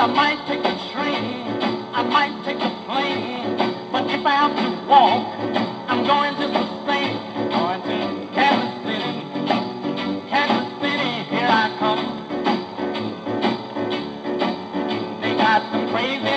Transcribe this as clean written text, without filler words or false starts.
I might take a train, I might take a plane, but if I have to walk, I'm going just the same. Going to Kansas City, Kansas City, here I come. They got some crazy